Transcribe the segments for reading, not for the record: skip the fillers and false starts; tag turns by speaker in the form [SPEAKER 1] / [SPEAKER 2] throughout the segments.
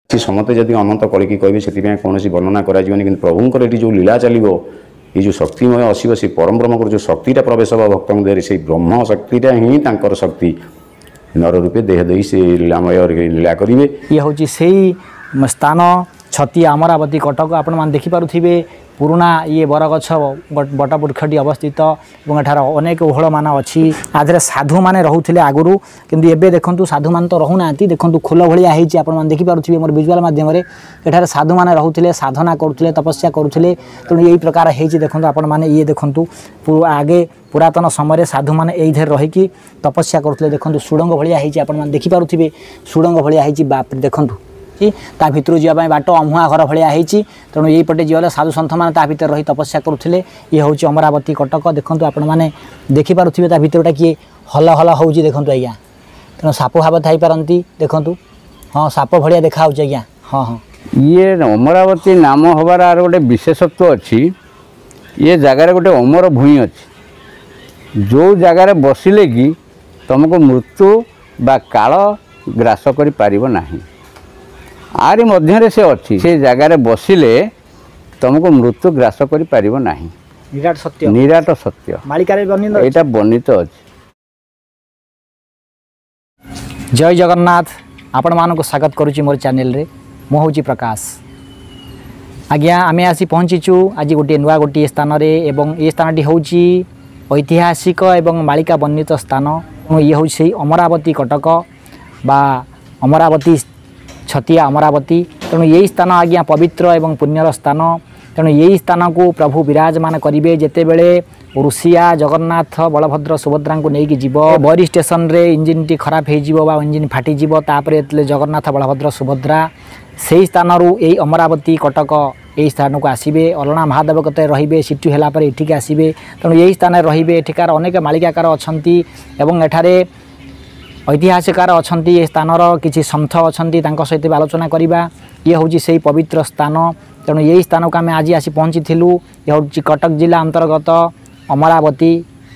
[SPEAKER 1] समते जदि अनंत कलिकी कहे से कौन वर्णना कराଯିबनी कि प्रभुंकर ये जो लीला चलो ये जो शक्तिमय आसो से परम ब्रह्म जो शक्तिटा प्रवेश हम भक्त देह से ब्रह्म शक्तिटा ही तांकर शक्ति नर रूपे देह दे से लीलामय लीला करेंगे।
[SPEAKER 2] ये हूँ से स्थान छतिया अमरावती कटक आपण मैंने देखिपे पुराना ये बरगछ बट वृक्षटी अवस्थित और एठार अनेक ओहल मान अच्छी आधे साधु मैंने रोते आगुरी किंतु एबे देखंतु साधु मान तो रहूना देखंतु खोल भाया होती आप देखिपे मोर विजुआल माध्यम एठार साधु मैंने रोते साधना करुले तपस्या करुले तेणु यही प्रकार होती देखो आपण मैंने ये देखु आगे पुरातन समय साधु मैंने यही रहीकि तपस्या करुले देखो सुड़ंग भाया होती आप देखिपे सुड़ंग भाया होती बाप देखु ता भितर जावाई बाट अमुआ घर भाया होती तेणु यही पटे जीवले साधु सन्थ मैंने ता भितर रही तपस्या करुले ये हूँ अमरावती कटक देखो आपण मैंने देखिपे ता भितरटा किए हल हल हो देखो आज्ञा तेणु साप भाव थी पारती देखु हाँ साप भाया देखा आज्ञा हाँ हाँ
[SPEAKER 3] ये अमरावती नाम हबार गोटे विशेषत्व अच्छी ये जगार गोटे अमर भूई अच्छी जो जगार बसिले कि तुमको मृत्यु बा काल ग्रास कर पारिबो नाही आरी मध्य से अच्छी से जगार बसिले तुमको मृत्यु ग्रास कर पारिबो नाही निराट सत्य
[SPEAKER 2] मालिकार
[SPEAKER 3] एटा वर्णित अच्छी।
[SPEAKER 2] जय जगन्नाथ आपण मानक स्वागत करुच्ची मोर चैनल रे मु हूँ प्रकाश आज्ञा आम आसी पहुँचीचु आज गोटे नुआ गोटे स्थान रे एवं ये स्थान हूँ ऐतिहासिक एवं मालिका वर्णित स्थान ये हूँ से अमरावती कटक बा अमरावती छतिया अमरावती तेणु यही स्थान आज्ञा पवित्र एवं पुण्यर स्थान तेणु यही स्थान को प्रभु विराजमान करेंगे जिते बड़े ऋषिया जगन्नाथ बलभद्र सुभद्रा को लेकिन जीव बरी स्टेशन रे इंजिन टी खराब हो इंजिन फाटिजिव तापर जगन्नाथ बलभद्र सुभद्रा से स्थान यही अमरावती कटक यही स्थान को आसबे अलना महादेव कते रे सीटू है ये आसबे तेणु यही स्थान रे एठिकार अनेक मालिकाकार अच्छा एवं एठारे ऐतिहासिकार अच्छा ये स्थान किसी सन्थ अच्छा सहित आलोचना करवा ये हूँ से पवित्र स्थान तेणु यही स्थान को आम आज आसी पहुँची ये हूँ कटक जिला अंतर्गत अमरावती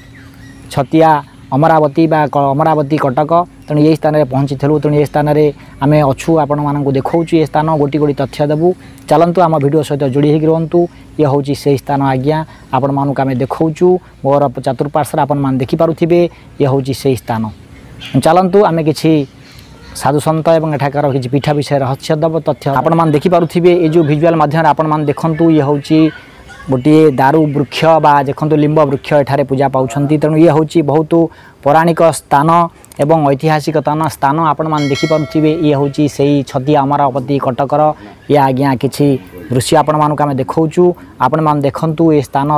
[SPEAKER 2] छतिया अमरावती बा अमरावती कटक तेणु यही स्थान में पहुँची तेणु ये स्थान में आम अच्छू आपण मानक देखा ये स्थान गोटी गोटी तथ्य देवु चलतु आम भिड सहित जोड़ी होगी रुहतु ये हूँ से स्थान आज्ञा आपण मानक आम देखाऊँ मोर चतुर्पार्श्वर आपण मैंने देखिपे ये हूँ से स्थान चलतु आम कि साधु सन्त एवं एठाकार किसी पीठा विषय रहस्यदव तथ्य आपण मैंने देखिपे ये जो भिजुआल माध्यम आपण मैंने देखु ये हूँ गोटे दारू वृक्ष बा देखो लिंब वृक्ष एठारे पूजा पाँच तेणु ये हूँ बहुत पौराणिक स्थान एवं ऐतिहासिक स्थान आपण मैंने देखिपे ये हूँ से छतिया अमरावती कटकर ये आज्ञा किसी दृश्य आपण मानक आम देखाऊँ आपण मैंने देखु ये स्थान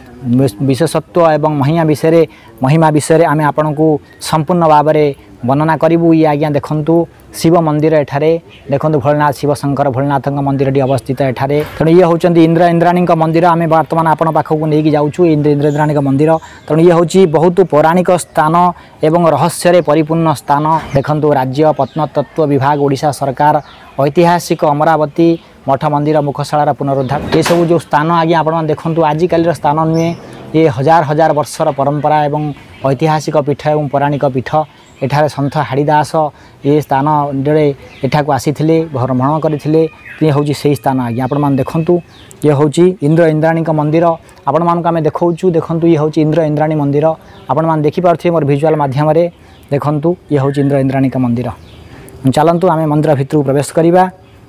[SPEAKER 2] विशेषत्व एवं महिमा विषय आम आपण को संपूर्ण भाव में वर्णना करूँ ये आज्ञा देखु शिव मंदिर एठारे देखो भोलेनाथ शिव शंकर भोलेनाथ मंदिर अवस्थित एठारे तेणु ये हूँ इंद्र इंद्राणी मंदिर आम बर्तमान आपण पाखक नहीं जाऊँ इंद्र इंद्राणी मंदिर तेणु ये हूँ बहुत पौराणिक स्थान एवं रहस्य परिपूर्ण स्थान देखो राज्य प्रत्नतत्व विभाग ओडिशा सरकार ऐतिहासिक अमरावती मठ मंदिर मुखशालार पुनरुद्धार ये सब जो स्थान आज्ञा आप देखो आजिकल स्थान नुहे ये हजार हजार वर्षर परंपरा एवं ऐतिहासिक पीठ एवं पौराणिक पीठ एठारे सन्थ हाड़ीदास ये स्थान एठा को आसी भ्रमण करते ये हूँ से स्थान आज्ञा आपण मैंने देखु ये हूँ इंद्र इंद्राणी मंदिर आपण मानक आम देखाऊँ देखु ये हूँ इंद्र इंद्राणी मंदिर आपण मैंने देखिपे मोर भिजुआल माध्यम देखु ये हूँ इंद्र इंद्राणी मंदिर चलतु आम मंदिर भितर प्रवेश करवा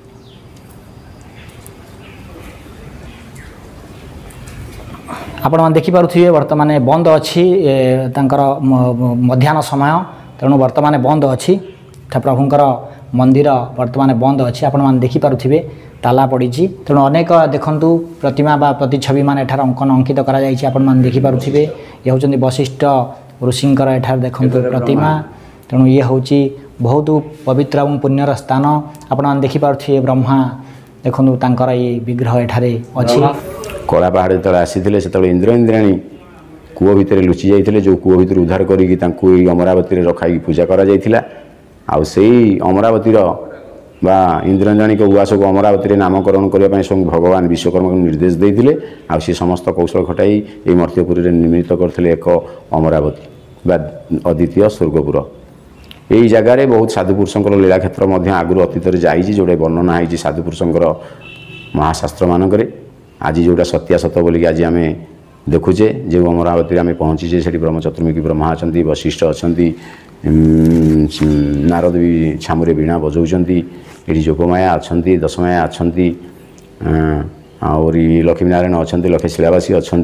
[SPEAKER 2] आपण मैंने देखिपे बर्तमान बंद अच्छी मध्याह्न समय तेणु बर्तमान बंद अच्छी प्रभुंर मंदिर बर्तमान बंद अच्छी आपण मैंने देखिपे ताला पड़ी तेणु अनेक देखु प्रतिमा बा प्रतिछवि मान एठार अंकन अंकित कर देखिपे ये हूँ वशिष्ठ ऋषिंकर एठार देखु प्रतिमा तेणु ये हूँ बहुत पवित्र और पुण्यर स्थान आपण मैंने देखिपे ब्रह्मा देखु तांकर ये विग्रह एठारे अच्छी
[SPEAKER 1] कला पहाड़ जो आसी से इंद्र इंद्राणी कूह भितर लुचि जाते जो कूह भर उद्धार करी अमरावती रखाई पूजा करा अमरावतीर बा इंद्र इंद्राणी उवास को अमरावती नामकरण करने सब भगवान विश्वकर्मा को निर्देश देते सी समस्त कौशल खटाई ये मर्त्यपुरी निर्मित करते एक अमरावती बा अद्वितीय स्वर्गपुर यही जगार बहुत साधुपुरुषर लीला क्षेत्र आगुरी अतीत जाइए जोटा वर्णना होती साधुपुरुषर महाशास्त्र मानक आज जोटा सत्यासत बोलिक आज आम देखुचे जो अमरावती आम पहुँचीचे से ब्रह्म चतुर्मुखी ब्रह्मा अच्छा वशिष्ठ अच्छा नारद भी छामुरे वीणा बजाऊँच ये जोगमाया अच्छा दशमाया अच्छा आहरी लक्ष्मीनारायण अच्छा लक्ष्मी शिलावासी अच्छा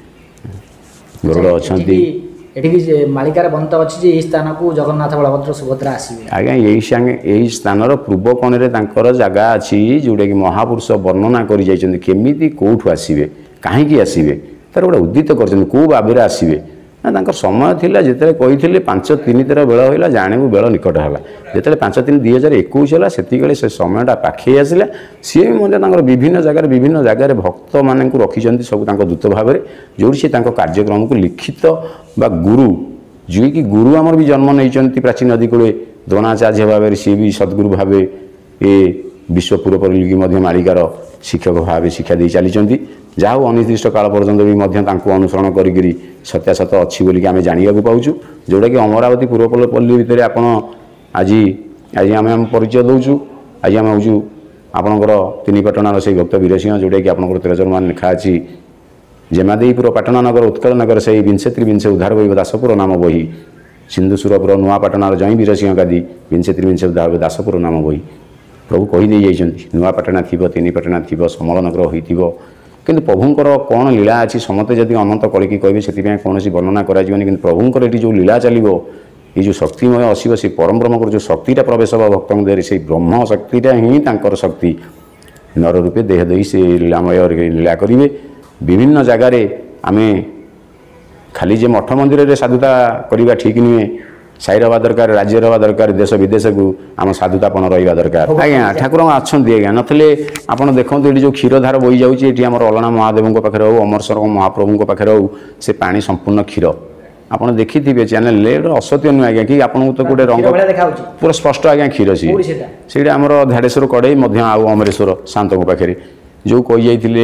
[SPEAKER 1] गरुड़ अच्छा
[SPEAKER 2] एठी मालिकार बंत अच्छी ये स्थान को जगन्नाथ बलभद्र सुभद्रा आसवे
[SPEAKER 1] आज्ञा यही स्थान पूर्व कोणे जगह अच्छी जोटा कि महापुरुष वर्णना करमी कौटू आसवे कहीं आसवे तार गोटे उद्दित कर कौ भाव आसवे ना समय थिला जिते कही 5-3 बेल होगा जानू बेल निकट है जिते 5-3-2021 है से समयटा पाखे आसला सी भी विभिन्न जगह भक्त मान रखी सब दूत भाव जो सी कार्यक्रम को लिखित बा गुरु जी कि गुरु आमर भी जन्म नहीं प्राचीन नदी कूले द्रोणाचार्य भाव सी भी सद्गुरु भाव ये विश्व पुरपल्ली मालिकार शिक्षक भाव शिक्षा दे चली जहाँ अनिर्दिष्ट काल पर्यंत भी अनुसरण करी सत्यासत अच्छी बोलिक आम जाना पाऊँ जोटा कि अमरावती पूर्वपल्ली भितर आप आज आज आम परिचय दौचु आज आम हूँ आपणकर तीनीपाटणार से भक्त वीरसिंह जोटा कि आप 13 मान लिखा अच्छी जेमादेईपुर पाटना नगर उत्कल नगर से विंशे उद्धार बही दासपुर नाम बही सिंधुसुरपुर नुआपाटणार जई वीरसिंह गादी विंशे उद्धार दासपुर नाम बही प्रभु कहीदे जाइए नुआपाटना थी तीनीपाटना थी समल नगर हो किंतु प्रभुंर कौन लीला अच्छी समते जदि अनंत कलिकी कहे से कौन वर्णना कर प्रभुंर ये जो लीला चलो ये जो शक्तिमय आसो से परम ब्रह्म जो शक्तिटा प्रवेश हे भक्त देह से ब्रह्म शक्तिटा ही शक्ति नर रूपे देह दे से लीलामय लीला करेंगे विभिन्न जगार आम खाली जे मठ मंदिर साधुता करवा ठीक नुहे साई रहा दरकार राज्य रहा दरकार देश विदेश को आम साधुतापन रहा दरकार आज्ञा ठाकुर अच्छा आज्ञा नथिले आपड़ देखो ये जो क्षीरधार बोई जाऊँगी ये अलना महादेव पाखे हो अमरसर महाप्रभु पाखे हो से पानी संपूर्ण क्षीर आपड़ देखी थे चैनल असत्य नुह आज्ञा कि आपको तो गोटे रंग पूरा स्पष्ट आज्ञा क्षीर सी आम धाड़ेश्वर कड़े आउ अमरेश्वर शांत पाखे जो कही जाइए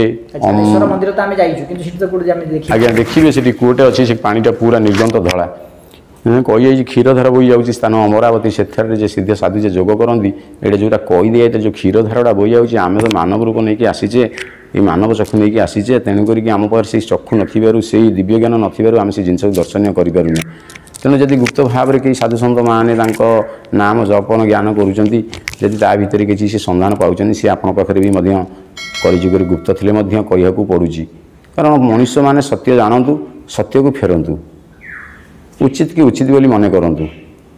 [SPEAKER 1] आज्ञा देखिए से कूटे अच्छी से पानीटा पूरा निर्गंत धला कही जाइए क्षीरधार बोई जाऊँगी स्थान अमरावती से सीधे साधु जे जोग करती ये जोटा कहीदे जो क्षीरधारा बोई जाऊँगी आम तो मानव रूप नहीं आसीचे ये मानव चक्षु नहीं आसीचे तेणुक आम पाखे से चक्षु नथिबारु दिव्य ज्ञान नथिबारु आम से जिनस दर्शनीय करें तेणु जदि गुप्त भाव में कई साधु सन्त मैंने नाम जपन ज्ञान करुँच ता भर किसी से सन्धान पाँच सी आप पाखे भी कलिजुग गुप्त थे कह पड़ुची कारण मनुष्य मैंने सत्य जानतु सत्य को फेरतु उचित कि उचित बोली मन करूँ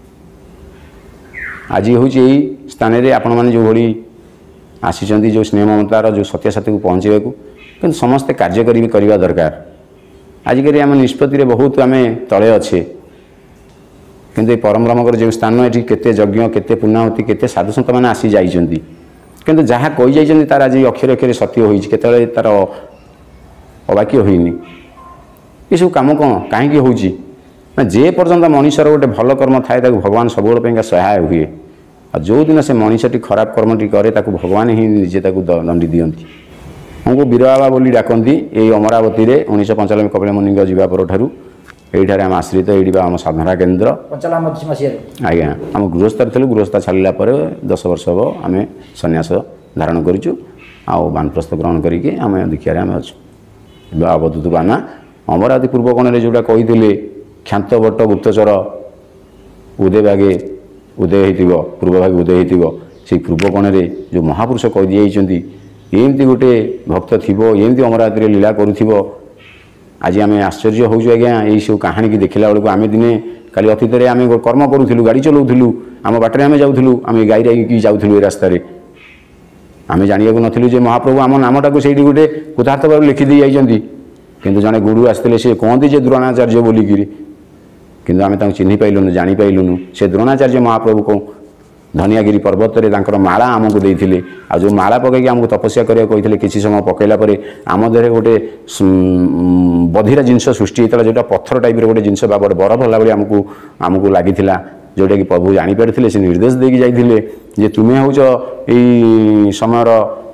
[SPEAKER 1] आज हूँ यही स्थान में आपण मैंने जो भाई आसी जो स्नेह ममतार जो सत्यासत्य को पहुँचे कि समस्ते कार्य करवा दरकार आजिक आम निष्पत्ति बहुत आम तले अच्छे किंतु परम ब्रह्मकर जो स्थान ये केते यज्ञ केते पुण्यवती केते साधु सन्त मैंने आसी जाइछन्ति किंतु जहाँ कही जाइछन्ति तार आज अक्षर अक्षर सत्य होइछ केतले तार अवाक्य होइनी ये सब काम कौन कहीं होउछि ना जे पर्यंत मनुष्यर गोटे भल कर्म थाए भगवान सब सहाय हुए आ जो दिन से मनुष्यटी खराब कर्मटी करे भगवान ही निजे दंडी दियंती हमको वीर बाबा बोली डाकती ये अमरावती 1995 कपिल मुनि जीवा पर यहीठार आम आश्रित ये आम साधना केन्द्र आज्ञा आम गृहस्थ थी गृहस्थ छाड़ा 10 वर्ष हम आम सन्यास धारण करूँ आउ बानप्रस्थ ग्रहण करके आम दीक्षार आम अच्छे अवधूत बाना अमरावती पूर्व कोणे जोटा कही क्षांत भट्ट गुप्तचर उदय भागे उदय हो पूर्व भागे उदय हो पूर्व कोणे जो महापुरुष कही जाइए एमती गोटे भक्त थी एमती अमरावती लीला करूँ आज आम आश्चर्य हो आज्ञा यही सब कहानी की देखला बेलू आम दिने काली अतीत आम कर्म करूँ गाड़ी चलाऊँ आम बाटर आम जाऊँ आम गाई जाऊँ रास्त आम जाना नु महाप्रभु आम नामटा से गोटे कृतार्थ भाव लिखिदी जाइए किंतु जड़े गुरु आसते सी कहते जे द्रोणाचार्य बोलिकी किंतु आम चिन्ह पाइलुनु जापलुनु से द्रोणाचार्य महाप्रभु को धनियागिरी पर्वत में माला आमको देते आ जो माला पकईकि आमको तपस्या करा कहते किसी समय पकईला आम देह गोटे बधिरा जिनस सृष्टि होता जोटा पत्थर टाइप गोटे जिनस गोटे बरफ होला भाई आमको लगी जोटा कि प्रभु जापारे से निर्देश देकी जाइए जे तुम्हें हूँ समय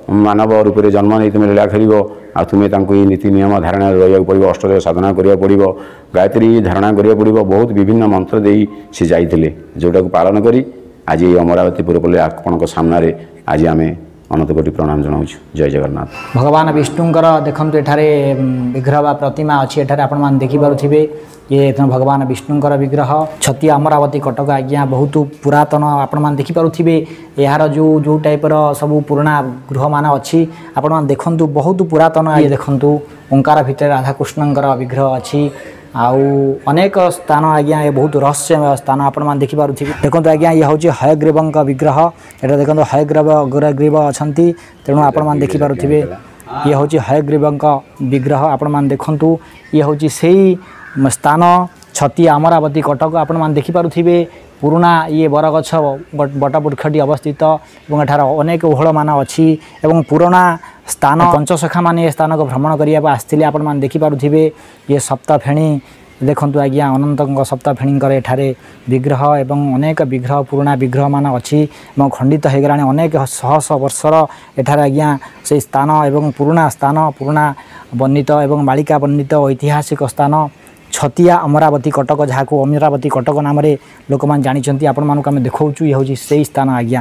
[SPEAKER 1] ମାନव रूप जन्म नहीं तुम लीला खेल आ तुम्हें नीति नियम धारणा रहा पड़ो अष्टदेव साधना करा पड़ो गायत्री धारणा करा पड़ो बहुत विभिन्न मंत्र दे सी जाते जोटा को पालन करी आज अमरावती पुरपल्ली आपण सामने आज आम अनंतकोटि प्रणाम जनाऊँ। जय जगन्नाथ।
[SPEAKER 2] भगवान विष्णुंकर देखते एठारे विग्रह बा प्रतिमा अच्छी एठारे आपण मैंने देखिपे ये भगवान विष्णुंकर विग्रह छतिया अमरावती कटक आज्ञा बहुत पुरातन आपण मैंने देखिपे यार जो जो टाइपर सब पुराना गृह मान अच्छी आपण मैंने देखु बहुत पुरातन ये देखु ओंकार भितर राधाकृष्णंकर विग्रह अच्छी आउ अनेक स्थान आज्ञा ये बहुत रहस्यमय स्थान आपण मैंने देखिपे देखो आज्ञा ये हूँ हयग्रीव विग्रह यहाँ देखो हयग्रीव अच्छा तेणु आपण मैंने देखिपे ये हूँ हयग्रीव विग्रह आपण मैंने देखु ये हूँ से स्थान छतिया अमरावती कटक आपण मैंने देखिपे पुराना ये बरगछ बटबृक्षटी अवस्थित और एठार अनेक ओहल मान अच्छी एवं पुराना स्थान पंचसखा मान स्थान को भ्रमण करने आसते आपण मैंने देखिपे ये सप्तफेणी देखु आज्ञा अनंत सप्तफेणी एठारे विग्रह एवं अनेक विग्रह पुराना विग्रह मान अच्छी खंडित हो गला अनेक शह शह वर्षर एठारे आज्ञा से स्थान एवं पुराना स्थान पुराना वर्णित एवं मालिका वर्णित ऐतिहासिक स्थान छतिया अमरावती कटक जहाँ को अमरावती कटक नाम लोक मैंने जानते आपण मानक आम देखा ये हूँ से स्थान आज्ञा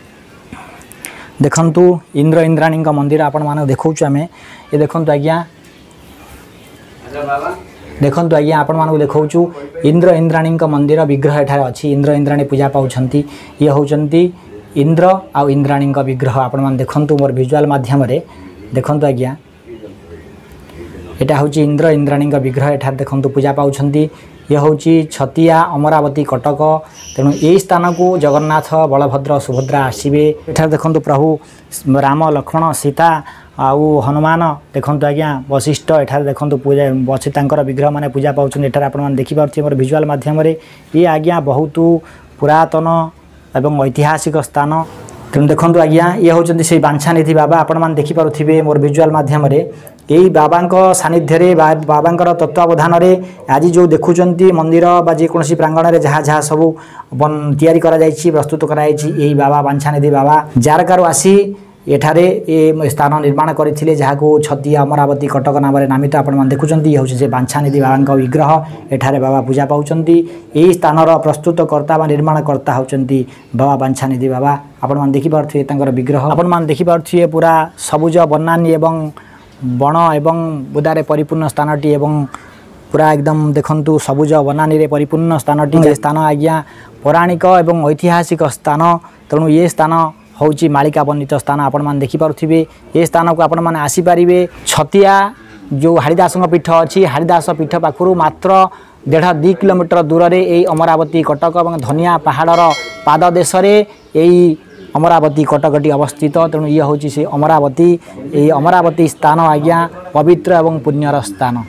[SPEAKER 2] देखु इंद्र इंद्राणी मंदिर आपण मान देखा आम ये देखु आज्ञा देखु आज्ञा आपण मानक देखा इंद्र इंद्राणी मंदिर विग्रह एठारे अच्छी इंद्र इंद्राणी पूजा पाँच ये होती इंद्र आउ इंद्राणी विग्रह आपण मैंने देखु मोर विजुआल मध्यम देखु आज्ञा यहाँ हूँ इंद्र इंद्राणी विग्रह एठार देखो पूजा पाँच ये हूँ छतिया अमरावती कटक तेणु यही स्थान को जगन्नाथ बलभद्र सुभद्रा आसवे एठार देखो प्रभु राम लक्ष्मण सीता आउ हनुमान देखो आज्ञा वशिष्ठ एठार देखो पूजा अच्छी विग्रह मैंने पूजा पाँच एठार आप देखिपे मोर विजुआल मध्यम ये आज्ञा बहुत पुरातन एवं ऐतिहासिक स्थान तेणु देखो आज्ञा ये हूँ से बांछानिधि बाबा आपण मैंने देखिपे मोर विजुआल मध्यम यही बाबा सानिध्य बाबा तत्वावधान आज जो देखुं मंदिर बा जेकोसी प्रांगण में जहाँ जहाँ सब तैयारी प्रस्तुत कराई बाबा बांछानिधि बाबा जारकारु आसी एठारे ये स्थान निर्माण करते जहाँ को छतिया अमरावती कटक नाम नामित आप देखुं ये हूँ से बांछानिधि बाबा विग्रह एठारे बाबा पूजा पाँच यही स्थान प्रस्तुतकर्ता व निर्माणकर्ता होती बाबा बांछानिधि बाबा आपण देखिपे विग्रह आपण देखिपे पूरा सबुज बनानी एवं बण एवं बुदारे परिपूर्ण स्थानटी एवं पूरा एकदम देखंतु सबुज बनानी रे परिपूर्ण स्थानटी स्थान आज्ञा पौराणिक एवं ऐतिहासिक स्थान तेणु ये स्थान हूँ मालिका वर्णित स्थान आपण मैंने देखिपे ये स्थान को आपण मैंने आसीपारे छतिया जो हरिदास पीठ अच्छी हरिदास पीठ पाखु मात्र 1.5-2 किलोमीटर दूर से यही अमरावती कटक और धनिया पहाड़र पाददेश यही अमरावती कटकटी अवस्थित तेणु ये हूँ से अमरावती ये अमरावती स्थान आज्ञा पवित्र एवं पुण्यर स्थान।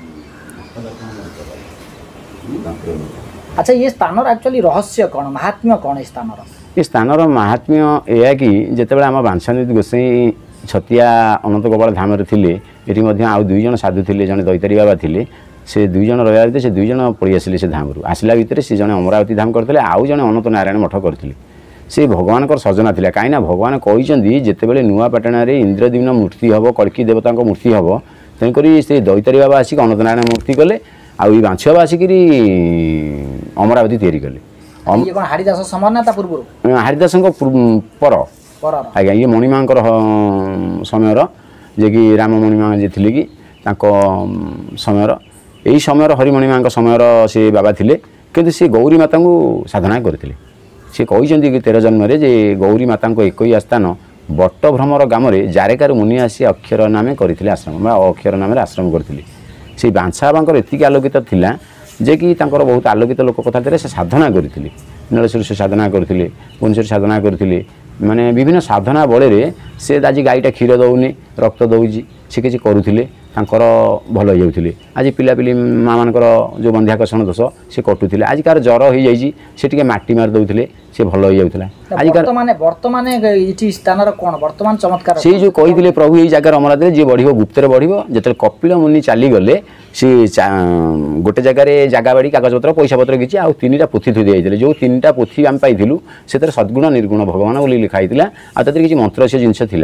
[SPEAKER 2] अच्छा ये स्थान एक्चुअली रहस्य कौन महात्म्य कौन है स्थान
[SPEAKER 1] ये स्थान महात्म्य यह कि जितेबाला आम बांछानिधि गोसाई छतिया अनंत गोपाल धाम थे ये आउ 2 जन साधु थे जड़े दैतारी बाबा थे से 2 जन रहा से 2 जन पलि आसिले से धाम आसला भितर से जड़े अमरावती धाम करते आउ जड़े अनंत नारायण मठ करते से भगवान सजना था कहीं भगवान कहते जितेबाला नुआपाटण इंद्रद्युम्न मूर्ति हम कल्की देवता मूर्ति हम तेणुक से दैतारी बाबा आसिक अनंत नारायण मूर्ति कले आई बांछ बाबा आसिक अमरावती तैयारी कले
[SPEAKER 2] हरिदास समरनाथ पूर्व
[SPEAKER 1] हरिदास पर आज्ञा ये मणिमा समय जे कि राम मणिमा जी थे कि समय यही समय हरिमणिमा समय से बाबा थे कि सी गौरी माता को साधना करते सी कहते कि 13 जन्म जे गौरी माता को एक स्थान बटभ्रमर ग्राम जारेकार मुनि आसी अक्षर नाम करते आश्रम अक्षर नाम आश्रम करते से बांछा बाबांकर एतिक आलोकित थिला जे कि बहुत आलोकित लोक कथा से साधना करते नीलेश्वर से साधना करते भुवनेश्वर साधना करते माने विभिन्न साधना बल से आज गाईटा क्षीर दौनी रक्त दौजी से किसी करुले भल हो जाते आज पिलापिली माँ मान जो बंध्याकर्षण दोष से कटुले आज कार ज्वर हो जाए से टी माटी मार दौले से भल हो जाता आज
[SPEAKER 2] वर्तमान स्थान कौन वर्तमान चमत्कार
[SPEAKER 1] से जो कही प्रभु ये जगह अमरावती जी बढ़ गुप्तर बढ़ जो कपिल मुनि चलीगले सी गोटे जगार जगह बाड़ी कागज पत्र पैसा पत्र किसी आउ 3टा पोथी थी दिखाई जो 3टा पोथी आम पाइलु से सद्गुण निर्गुण भगवान बोली लिखाई आते किसी मंत्र से जिनस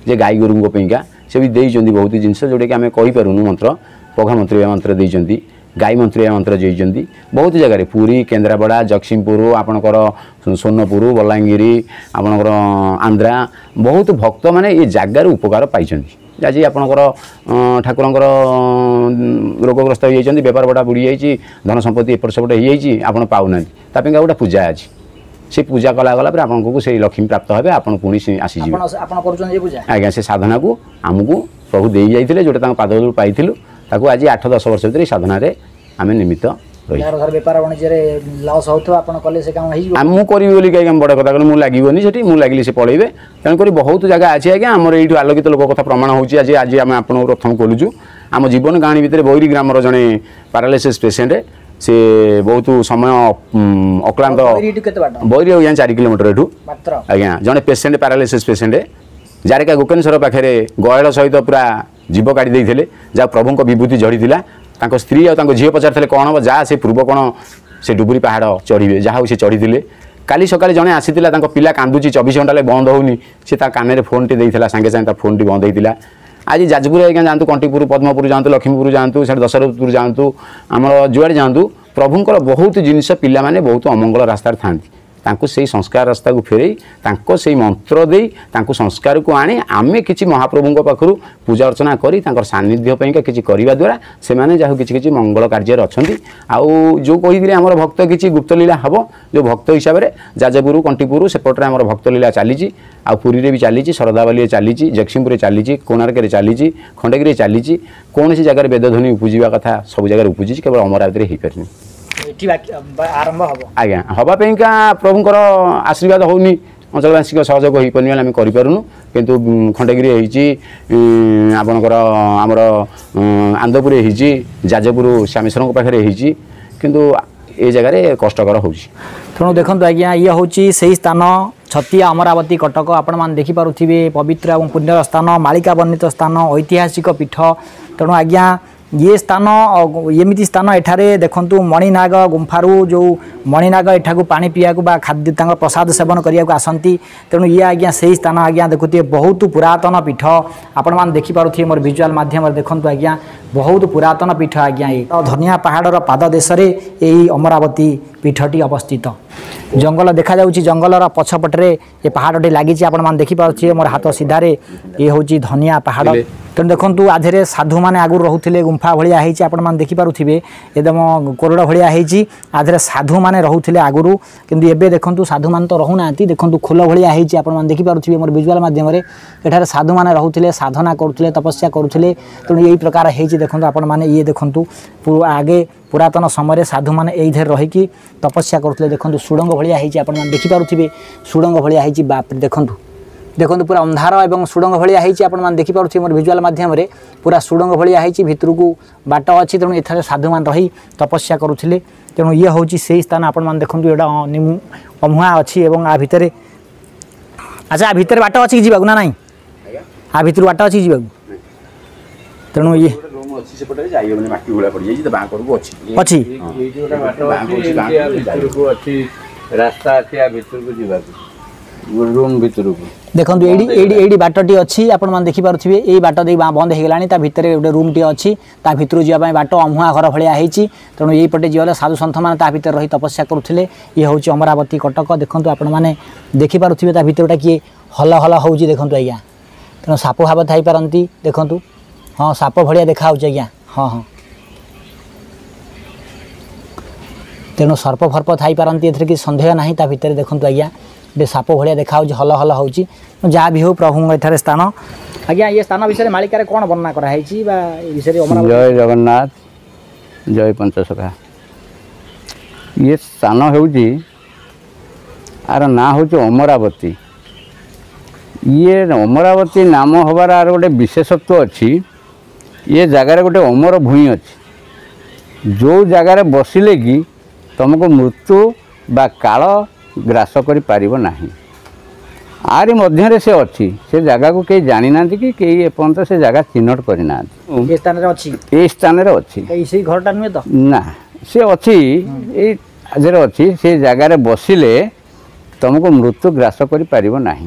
[SPEAKER 1] जे गाई गोरुंक पैंका से भी देइचंदी बहुत जिनस जोटा कि आम कहीपरूनु मंत्र पघा मंत्री मंत्र देइचंदी गाई मंत्री मंत्र देइचंदी बहुत जगह पुरी केन्द्रापड़ा जगतसिंहपुर आपणकर सोनपुर बलांगीर आपणकर आंध्रा बहुत भक्त मैंने ये जगार उपकार पाई आज आपणकर ठाकुरंकर रोगग्रस्त हो बेपार बड़ा बुड़ी जाइए धन संपत्ति एपट सेपट हो जाइए आप पाऊना तापें गोटे पूजा अच्छी से पूजा कलागला आपको से लक्ष्मी प्राप्त हे आप पुणी आसीज आज्ञा से साधना को आमको प्रभु दे जाइए जोटा पाद पाई आज 8-10 वर्ष भर साधन आम निमित्त मुझे करी बड़ कथा कहूँ मुझे लगे से मुझे लगे से पलैबे तेणुक बहुत जगह अच्छी आज्ञा आम ये आलोकित लोक कथा प्रमाण होजी आज आम आप प्रथम खोलुचु आम जीवन कहानी भितर बैरी ग्रामर जड़े पारालिसिस पेसेंट से बहुत समय अक्लांत बैरी आज्ञा 4 किलोमीटर एठू आज्ञा जड़े पेसेंट पारालिसिस पेसेंट जारिका गोकेश्वर पाखे गयल सहित पूरा जीव काढ़ी देते जहाँ प्रभु विभूति झड़ी स्त्री और झील पचार कौन हम जा से पूर्व कौन से डुबुरी पहाड़ चढ़े जहाँ से चढ़ी काली सकाଳେ जड़े आसीला पिला कांदुची 24 घंटा बंद होनी सी कान में फोन टी देता सागे सागे फोन टी बंद होता आज जाजपुर आज्ञा जातु कंटीपुर पद्मपुर जातु लक्ष्मीपुर जातु से दशरथपुर जातु आम जुआड़े जातु प्रभुंर बहुत जिनस पिला माने बहुत अमंगल रास्तार था से संस्कार रास्ता को फेरई से मंत्र दे संस्कार को आने आमे किसी महाप्रभु पाखु पूजा अर्चना करी सानिध्य किसी करने द्वारा से माने जहाँ किसी मंगल कार्य अच्छा आउ जो कही आम भक्त किसी गुप्तलीला हम जो भक्त हिसाब से जाजपुर कंटीपुर सेपटे आम भक्तलीला चली पुरी भी चली शरदाबाली चली जगतसिंहपुर चली कोणार्क चली खंडगिरी चली कौन सी जगह वेदध्वनि उपजा कथा सब जगह उपजी केवल अमरावती हो पारे
[SPEAKER 2] आरंभ हम
[SPEAKER 1] आज्ञा हवापाइका प्रभुंर आशीर्वाद होनी अंचलवासी सहयोग हो पारे आम करूँ किंतु खंडगिरी आपणकर आमर आंदपुर जाजपुर श्यामेश्वर पाखे किंतु ये जगह कष्टकर हो
[SPEAKER 2] तेणु देखो आज्ञा ये हूँ से स्थान छतिया अमरावती कटक आपण मैंने देखिपे पवित्र और पुण्यर स्थान मालिका वर्णित स्थान ऐतिहासिक पीठ तेणु आज्ञा ये स्थान एमती स्थान एठारे देखंतु मणिनाग गुंफारू जो मणिनाग एठाकू पानी पीवा खाद्य प्रसाद सेवन करने को आसती तेणु ये आज्ञा से स्थान आज्ञा देखुए बहुत पुरातन पीठ आपण मैंने देखिपे मोर विजुआल माध्यम देखंतु आज्ञा बहुत पुरातन पीठ आज्ञा ये धनिया पहाड़ पाद देश यही अमरावती पीठटी अवस्थित जंगल देखा जाउची जंगलर पछपटे ये पहाड़टी लगी आपण मैंने देखिपे मोर हाथ सीधारे ये हूँ धनिया पहाड़ तेणु देखो आधे साधु मैंने आगुरी रोते गुंफा भाया आपने देखिपे एकदम कोरड़ भाया आधे साधु मैंने रोते आगुरी किंतु एबे देखो साधु मान तो रोना देखो खोल भाया आपने देखिपे मोर विजुआल मध्यम एठारे साधु मैंने रोते साधना करुले तपस्या करुले तेणु यही प्रकार है देखो आपण मैंने ये देखो आगे पुरातन समय साधु मैंने यही रहीकि तपस्या करुले देखो सुड़ंग भाया आपने देखिपे सुड़ंग भाया बाप देखूँ देखो पूरा अंधार और सुड़ंग भाया आपने देखिपे मोर विजुआल मध्यम पूरा सुड़ंग भाया भितर को बाट अच्छी तेणु एथारे साधु मान रही तपस्या करुले तेणु ये हूँ से स्थान आपण देखो ये अमुआ अच्छी आ भितर अच्छा आ भितर बाट अच्छी जावाक ना ना आ भितर बाट अच्छी जावाक तेणु ये अच्छी
[SPEAKER 3] रास्ता रूम भितर
[SPEAKER 2] देखो ये बाटटी अच्छी आपने देखिपे ये बाट दे बंद हो गला भितर गोटे रूम टी अच्छी भितर जावाई बाट अमुआ घर भाया तेणु यही पटे जीवन साधु सन्थ मैंने भितर रही तपस्या करुले ये हूँ अमरावती कटक देखो आपने देखिपे भितर गोटे किए हल हल हो देखो आज्ञा तेणु साप भाव थी पारती देखूँ हाँ साप भाया देखा आज्ञा हाँ हाँ तेणु सर्प फर्प थी पारती ए कि सन्देह ना भितर देखो आज्ञा बे साप भाया देखा हल हल हो जहाँ भी हो प्रभु एठारे स्थान आज्ञा ये स्थान विषय मालिकार कौन वर्णना कराई विषय
[SPEAKER 3] जय जगन्नाथ जय पंचसखा ये स्थान होउची आर ना हूँ अमरावती ये अमरावती नाम हबार आर गोटे विशेषत्व अच्छी ये जगार गोटे अमर भूई अच्छी जो जगार बसिले कि तुमको मृत्यु बा काल ग्रास करि पारिबो नाही आरी मध्य से अच्छी से जगह को कई जानी ना कि कई एपर्यंत से जगह चिन्हट करना
[SPEAKER 2] ये स्थान रे अच्छी
[SPEAKER 3] ए स्थान रे अच्छी
[SPEAKER 2] इसी घरटा नुहे तो
[SPEAKER 3] ना से अच्छी ए आजरे अच्छी से जगह रे बसिले तुमको मृत्यु ग्रास करि पारिबो नाही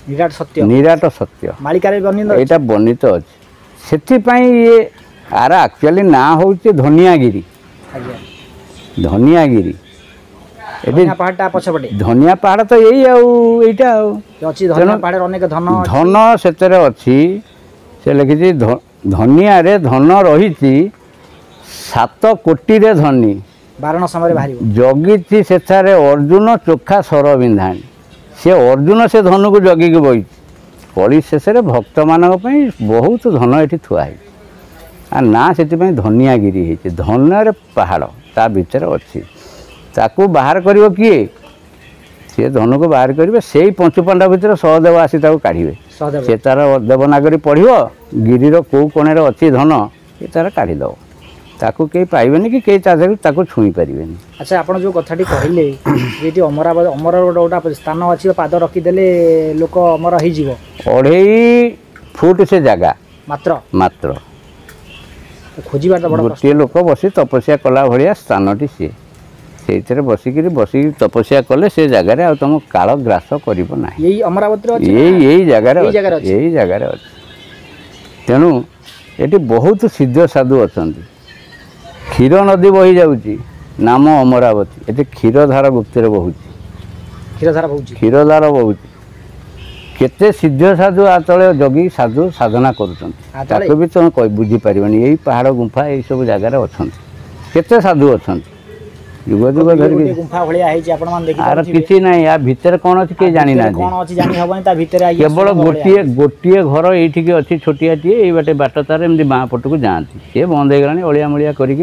[SPEAKER 2] निराट सत्य
[SPEAKER 3] निराट सत्य
[SPEAKER 2] मालिकारे वर्णित
[SPEAKER 3] एटा वर्णित अच्छे से ये आर एक्चुअली ना हूँ धनियागिरी
[SPEAKER 2] आज्ञा
[SPEAKER 3] धनियागिरी
[SPEAKER 2] धनिया पहाड़ पछपटे
[SPEAKER 3] धनिया पहाड़ तो यही आईटा
[SPEAKER 2] अच्छी धनिया पहाड़ अनेक धन
[SPEAKER 3] धन से अच्छी से लिखी धनिया रे धन रही 7 कोटी रे धनी
[SPEAKER 2] बारण समय बाहर
[SPEAKER 3] जगी से अर्जुन चोखा सर बिंधाणी से अर्जुन से धनु को जगिक बही कली शेष भक्त मान बहुत धन ये थुआई आ ना से धनियागिरी है धन पहाड़ ता भीतर अच्छी ताकू बाहर करिवो किए से धन को बाहर करेंगे से पंचुपांडा भितर सहदेव आसी काढ़े से तार देवनागरी पढ़ो गिरीर कौ कोणे अच्छी धन ये तार काढ़ीद ताकू कहीं पाइबेनि कि कहीं छुई पारे।
[SPEAKER 2] अच्छा आप जो कथाटी कहले ये अमरावती अमर गोटे स्थान अच्छी पाद रखीदे लोक अमर हो
[SPEAKER 3] 2.5 फुट से जगह
[SPEAKER 2] मात्र
[SPEAKER 3] मात्र
[SPEAKER 2] खोजा तो बड़ा
[SPEAKER 3] गोटे लोक बसी तपस्या कला भाया स्थानटी सी से बसिक तपस्या कले से जगार आ तुम काल ग्रास कर
[SPEAKER 2] यही अमरावती
[SPEAKER 3] यही जगार तेणु ये बहुत सिद्ध साधु अच्छा क्षीर नदी बही जाऊँगी नाम अमरावती ये क्षीरधार गुप्तर बहुत क्षीरधार बहुत केते सिद्ध साधु आतले जगी साधु साधना कर भी तुम बुझीपर यही पहाड़ गुंफा यही सब जगार अच्छा केते साधु अच्छा जुग जुग धरिक
[SPEAKER 2] गुंफा भाया
[SPEAKER 3] आर किसी ना या भितर कौन अच्छी किए जानी ना केवल गोटे गोटे घर ये अच्छी छोटियाटे ये बाटे बाट तार एमती बाँ पट को जाती सी बंद हो गला अलिया मलिया करी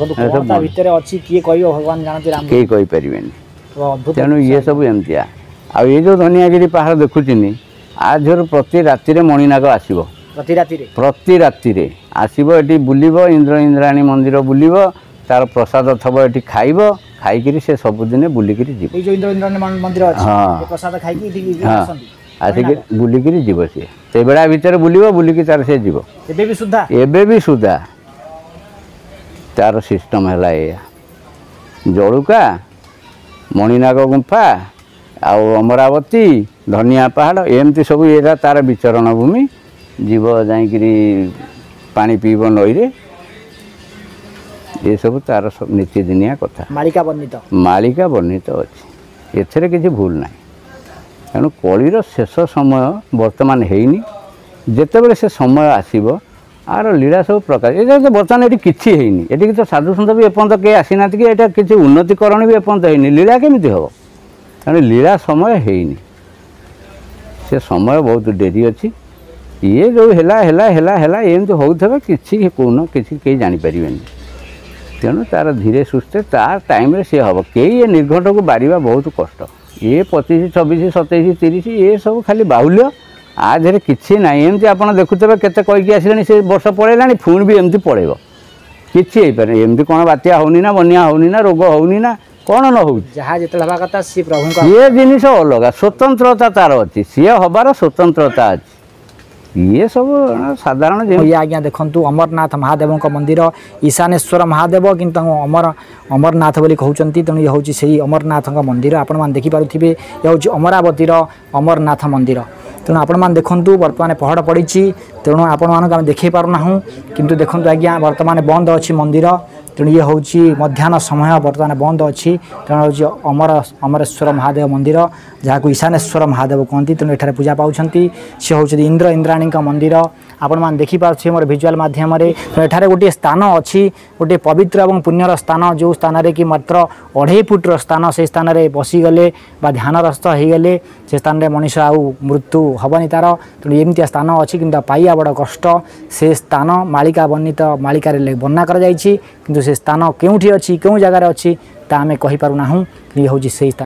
[SPEAKER 3] तेणु ये सब एमतिया आ ये जो धनियागिरी पहाड़ देखुनी आजर प्रति राति मणिनाग आसो प्रति राति आसो ये बुलब इंद्र इंद्राणी मंदिर बुलब तार प्रसाद थब ये खाइब खाई से सबुदिन बुलिक हाँ आसिक बुलिक जीव सी से बेड़ा भितर बुलब बुलिक तार से जीव एबे भी सुधा तार सिस्टम है जड़ुका मणिनाग गुंफा आउ अमरावती धनिया पहाड़ एमती सब ये तार विचरण भूमि जीव जाकि पानी पीब नई ये सब तार सब नीतिदिनिया कथा मालिका वर्णित अच्छी एथेर किसी भूल ना तेणु कलिर शेष समय वर्तमान हैनी जितेबाला से समय आसब आर लीला सब प्रकार ये बर्तमान ये किसी है ये तो साधु सन्त भी एपर्त कहीं आसीना कि यहाँ किसी उन्नतिकरण भी एपर्त है लीला केमी हम तेणु लीला समय हैनी से समय बहुत डेरी अच्छी ये जो है एमती होता किसी कौन किसी कहीं जानीपर तेणु तार धीरे सुस्थे तार टाइम सी हम कई ये निर्घंट को बारिबा बहुत कष्ट ये 25 26 27 30 ये सब खाली बाहुल्य आधे किसी ना एमती आप देखुवे केते कहीकि आसिलानी से वर्ष पलैलानी पुणी भी एमती पलैब किसी एमती कौन बात्या होनी ना बन्या होनी ना रोग होनी ना कौन न हो
[SPEAKER 2] कथा सी प्रभु
[SPEAKER 3] ये जिनिस अलग स्वतंत्रता तार अच्छी सी हबार स्वतंत्रता अच्छी ये सब साधारण
[SPEAKER 2] ये आज्ञा देखु अमरनाथ महादेव मंदिर ईशानेश्वर महादेव किंतु अमरनाथ बोली कहते तेणु ये हूँ से अमरनाथ मंदिर आपण मैंने देखिपे ये हूँ अमरावतीर अमरनाथ मंदिर तेणु आपण मैंने देखु बर्तमान पहाड़ पड़ी तेणु आपण मानक देखे पारना किंतु देखु आज्ञा बर्तमान बंद अच्छी मंदिर तेणु ये हूँ मध्याह्न समय बर्तमान बंद अच्छी तेणु हूँ अमरेश्वर महादेव मंदिर जहाँ को ईशानेश्वर महादेव कहती तेणु एठारे पूजा पाँच सी हूँ इंद्र इंद्राणी मंदिर आपण मैंने देखिपे मोर भिजुआल मध्यम एठारे गोटे स्थान अच्छी गोटे पवित्र और पुण्यर स्थान जो स्थान कि मात्र 2.5 फुट्र स्थान से स्थान में बसीगले ध्यानरस्त हो गले से स्थान में मनीष आउ मृत्यु हेनी तार तेणु एमती स्थान अच्छी कि पाइबा बड़ कष्ट से स्थान मालिका वर्णित मालिकार वर्णना कर स्थान केउठी अच्छी क्यों जगार अच्छी ता आम कहीपरूना ये हूँ से स्थान।